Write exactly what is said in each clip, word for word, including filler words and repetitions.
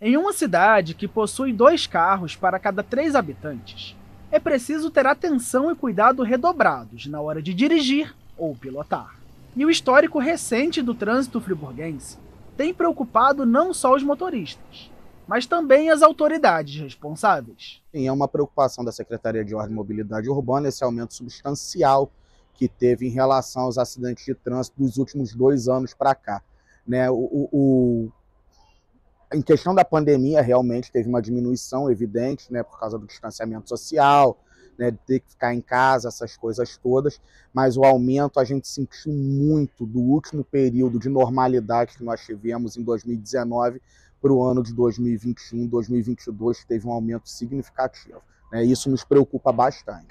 Em uma cidade que possui dois carros para cada três habitantes, é preciso ter atenção e cuidado redobrados na hora de dirigir ou pilotar. E o histórico recente do trânsito friburguense tem preocupado não só os motoristas, mas também as autoridades responsáveis. Sim, é uma preocupação da Secretaria de Ordem e Mobilidade Urbana esse aumento substancial que teve em relação aos acidentes de trânsito dos últimos dois anos para cá. Né? O, o, Em questão da pandemia, realmente teve uma diminuição evidente, né, por causa do distanciamento social, né, de ter que ficar em casa, essas coisas todas, mas o aumento a gente sentiu muito do último período de normalidade que nós tivemos em dois mil e dezenove para o ano de dois mil e vinte e um, dois mil e vinte e dois, que teve um aumento significativo. Né, isso nos preocupa bastante.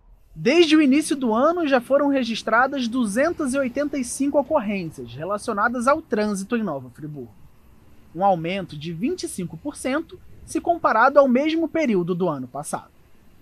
Desde o início do ano, já foram registradas duzentas e oitenta e cinco ocorrências relacionadas ao trânsito em Nova Friburgo, um aumento de vinte e cinco por cento se comparado ao mesmo período do ano passado.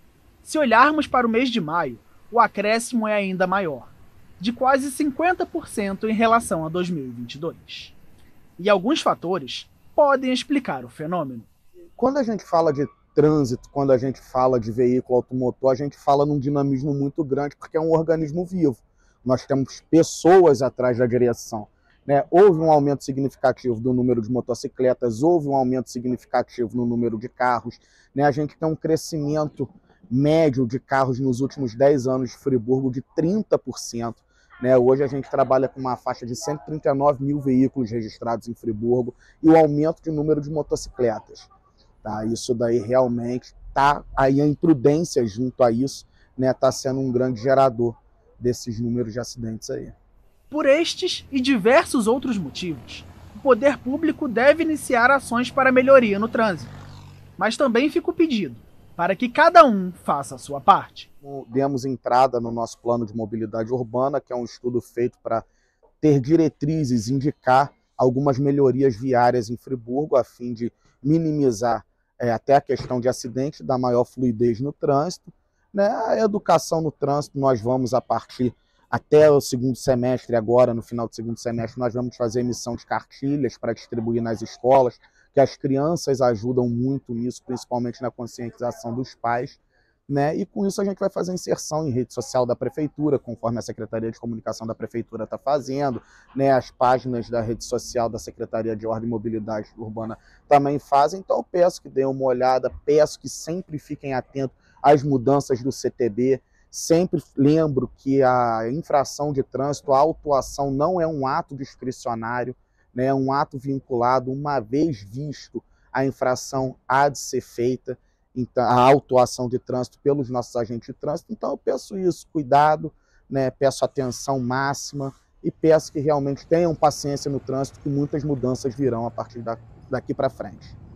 Se olharmos para o mês de maio, o acréscimo é ainda maior, de quase cinquenta por cento em relação a dois mil e vinte e dois. E alguns fatores podem explicar o fenômeno. Quando a gente fala de trânsito, quando a gente fala de veículo automotor, a gente fala num dinamismo muito grande, porque é um organismo vivo. Nós temos pessoas atrás da direção. Né? Houve um aumento significativo do número de motocicletas, houve um aumento significativo no número de carros. Né? A gente tem um crescimento médio de carros nos últimos dez anos de Friburgo de trinta por cento. Né? Hoje a gente trabalha com uma faixa de cento e trinta e nove mil veículos registrados em Friburgo e o aumento de número de motocicletas. Tá? Isso daí realmente está aí a imprudência junto a isso, né? Está sendo um grande gerador desses números de acidentes aí. Por estes e diversos outros motivos, o poder público deve iniciar ações para melhoria no trânsito. Mas também fica o pedido para que cada um faça a sua parte. Demos entrada no nosso plano de mobilidade urbana, que é um estudo feito para ter diretrizes, indicar algumas melhorias viárias em Friburgo, a fim de minimizar é, até a questão de acidente, dar maior fluidez no trânsito. Né? A educação no trânsito, nós vamos a partir até o segundo semestre, agora no final do segundo semestre, nós vamos fazer emissão de cartilhas para distribuir nas escolas, que as crianças ajudam muito nisso, principalmente na conscientização dos pais. Né? E com isso a gente vai fazer inserção em rede social da Prefeitura, conforme a Secretaria de Comunicação da Prefeitura está fazendo. Né? As páginas da rede social da Secretaria de Ordem e Mobilidade Urbana também fazem. Então eu peço que deem uma olhada, peço que sempre fiquem atentos às mudanças do C T B. Sempre lembro que a infração de trânsito, a autuação não é um ato discricionário, né? É um ato vinculado, uma vez visto, a infração há de ser feita, então, a autuação de trânsito pelos nossos agentes de trânsito. Então eu peço isso, cuidado, né? Peço atenção máxima e peço que realmente tenham paciência no trânsito, que muitas mudanças virão a partir da, daqui para frente.